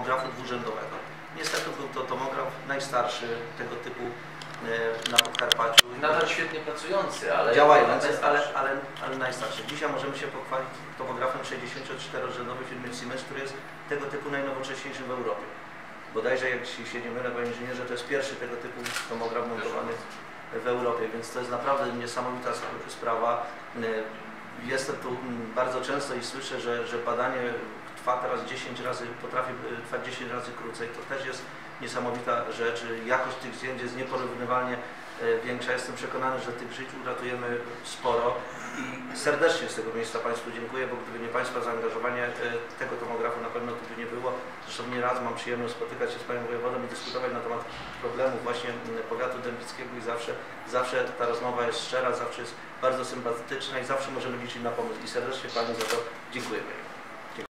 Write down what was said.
tomografu dwurzędowego. Niestety był to tomograf najstarszy tego typu na Podkarpaciu. Nadal świetnie pracujący, ale działający, ale najstarszy. Dzisiaj możemy się pochwalić tomografem 64-rzędowej firmy Siemens, który jest tego typu najnowocześniejszym w Europie. Bodajże, jak się nie mylę, panie inżynierze, to jest pierwszy tego typu tomograf montowany w Europie, więc to jest naprawdę niesamowita sprawa. Jestem tu bardzo często i słyszę, że badanie trwa teraz 10 razy, potrafi trwać 10 razy krócej. To też jest niesamowita rzecz. Jakość tych zdjęć jest nieporównywalnie większa. Jestem przekonany, że tych żyć uratujemy sporo i serdecznie z tego miejsca Państwu dziękuję, bo gdyby nie Państwa zaangażowanie, tego tomografu na pewno tu by nie było. Zresztą nieraz mam przyjemność spotykać się z Panią Wojewodą i dyskutować na temat problemów właśnie powiatu dębickiego i zawsze ta rozmowa jest szczera, zawsze jest bardzo sympatyczna i zawsze możemy liczyć na pomoc. I serdecznie Pani za to dziękuję.